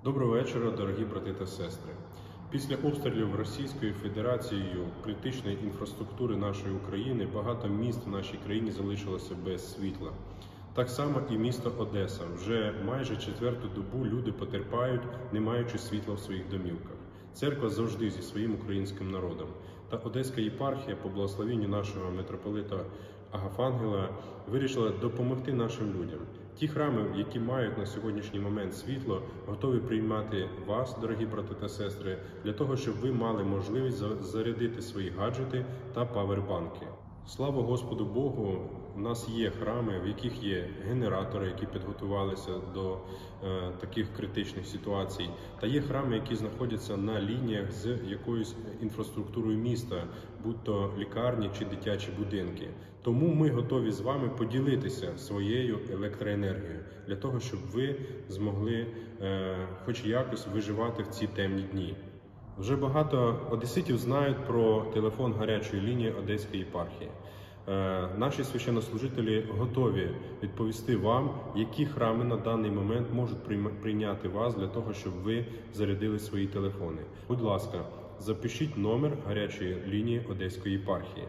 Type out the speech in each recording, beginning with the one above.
Доброго вечора, дорогі брати та сестри. Після обстрілів Російською Федерацією критичної інфраструктури нашої України багато міст в нашій країні залишилося без світла. Так само і місто Одеса. Вже майже четверту добу люди потерпають, не маючи світла в своїх домівках. Церква завжди зі своїм українським народом. Та Одеська єпархія по благословенню нашого митрополита Агафангела вирішила допомогти нашим людям. Ті храми, які мають на сьогоднішній момент світло, готові приймати вас, дорогі брати та сестри, для того, щоб ви мали можливість зарядити свої гаджети та павербанки. Слава Господу Богу, у нас є храми, в яких є генератори, які підготувалися до таких критичних ситуацій. Та є храми, які знаходяться на лініях з якоюсь інфраструктурою міста, будь то лікарні чи дитячі будинки. Тому ми готові з вами поділитися своєю електроенергією, для того, щоб ви змогли хоч якось виживати в ці темні дні. Вже багато одеситів знають про телефон гарячої лінії Одеської єпархії. Наші священнослужителі готові відповісти вам, які храми на даний момент можуть прийняти вас для того, щоб ви зарядили свої телефони. Будь ласка, запишіть номер гарячої лінії Одеської єпархії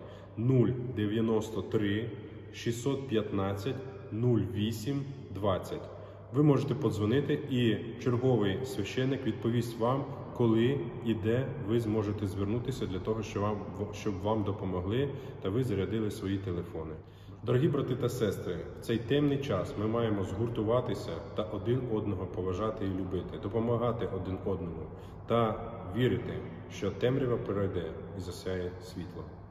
093 615 08 20. Ви можете подзвонити, і черговий священник відповість вам, коли і де ви зможете звернутися для того, щоб вам допомогли та ви зарядили свої телефони. Дорогі брати та сестри, в цей темний час ми маємо згуртуватися та один одного поважати і любити, допомагати один одному та вірити, що темрява пройде і засяє світло.